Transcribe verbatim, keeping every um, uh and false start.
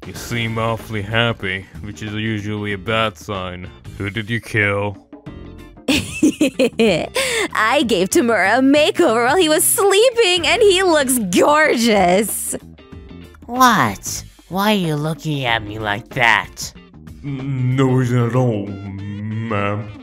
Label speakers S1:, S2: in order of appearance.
S1: You seem awfully happy, which is usually a bad sign. Who did you kill?
S2: I gave Tamura a makeover while he was sleeping, and he looks gorgeous!
S3: What? Why are you looking at me like that?
S1: No reason at all, ma'am.